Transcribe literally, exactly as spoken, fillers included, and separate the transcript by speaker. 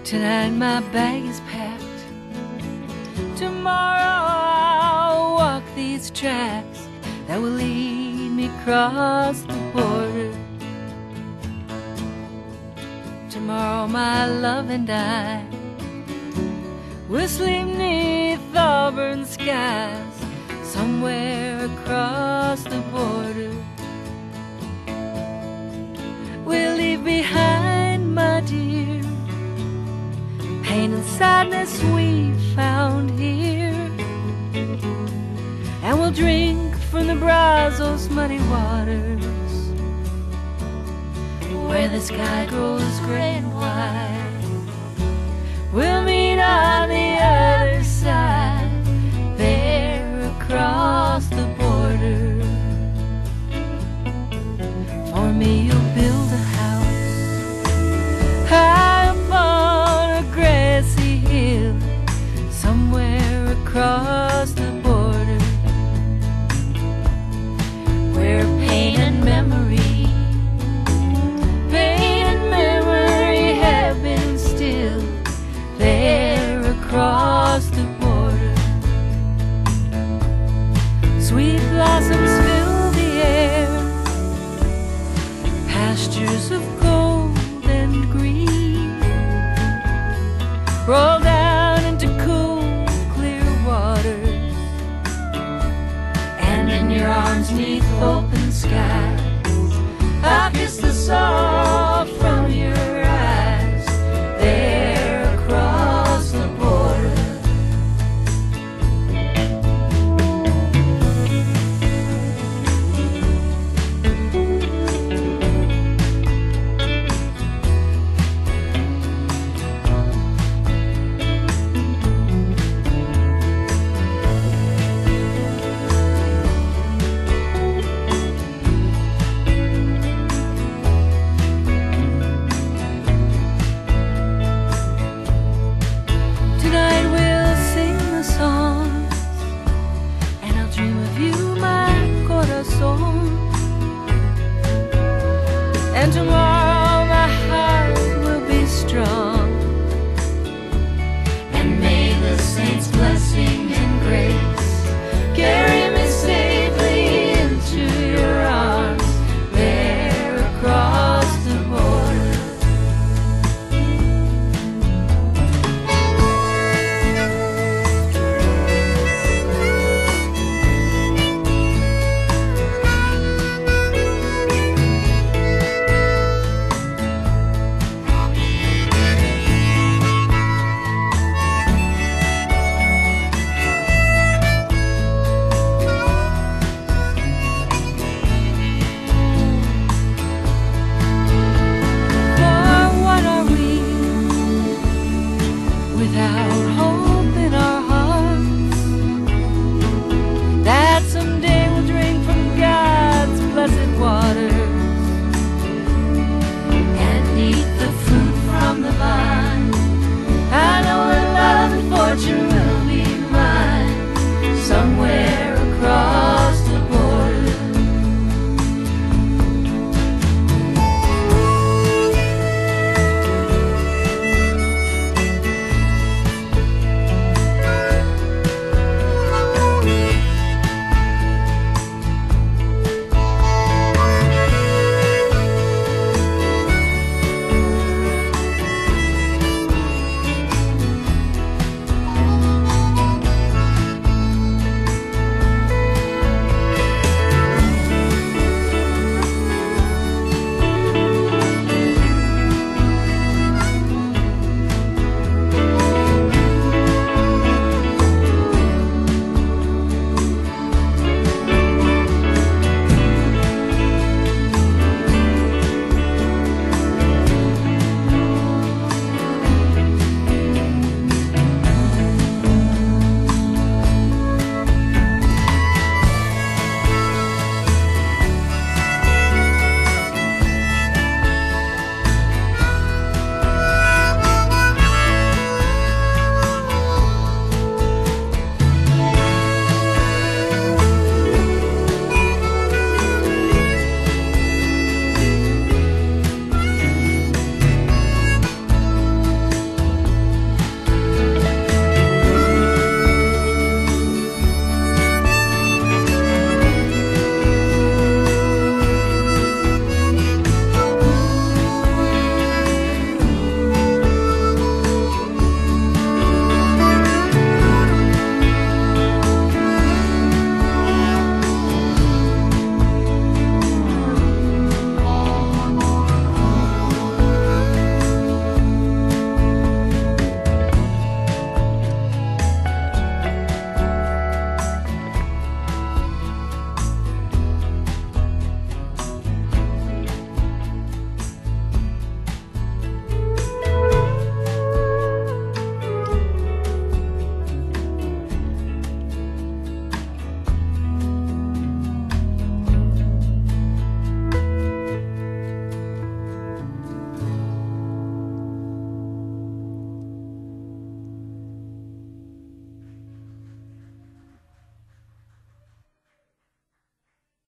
Speaker 1: Tonight my bag is packed. Tomorrow I'll walk these tracks that will lead me across the border. Tomorrow my love and I will sleep neath auburn skies somewhere across the border. We'll leave behind, my dear, pain and sadness we found here, and we'll drink from the Brazos muddy waters, where the sky grows gray and white. We'll meet on the other side, there across the border. For me you'll build a house high up on a grassy hill somewhere across the border, where pain and memory, pain and memory have been still, there across the border. Sweet blossoms fill the air, pastures of gold and green roll down into cool, clear waters, and in your arms neath open skies I'll kiss the song